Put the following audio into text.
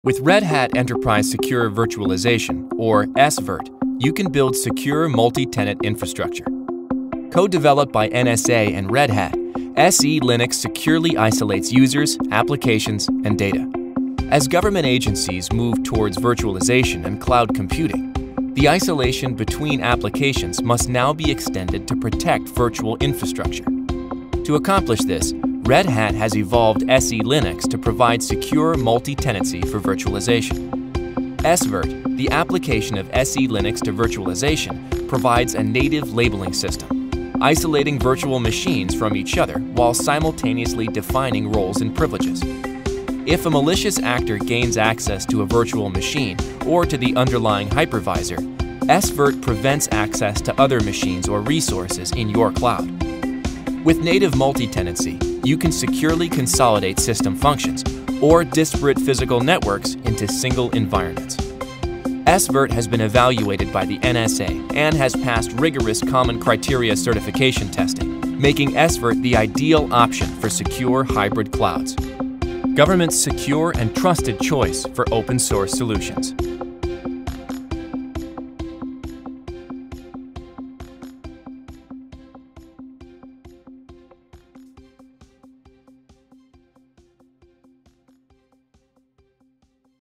With Red Hat Enterprise Secure Virtualization, or SVIRT, you can build secure multi-tenant infrastructure. Co-developed by NSA and Red Hat, SE Linux securely isolates users, applications, and data. As government agencies move towards virtualization and cloud computing, the isolation between applications must now be extended to protect virtual infrastructure. To accomplish this, Red Hat has evolved SE Linux to provide secure multi-tenancy for virtualization. SVIRT, the application of SE Linux to virtualization, provides a native labeling system, isolating virtual machines from each other while simultaneously defining roles and privileges. If a malicious actor gains access to a virtual machine or to the underlying hypervisor, SVIRT prevents access to other machines or resources in your cloud. With native multi-tenancy, you can securely consolidate system functions or disparate physical networks into single environments. SVIRT has been evaluated by the NSA and has passed rigorous Common Criteria certification testing, making SVIRT the ideal option for secure hybrid clouds. Government's secure and trusted choice for open source solutions.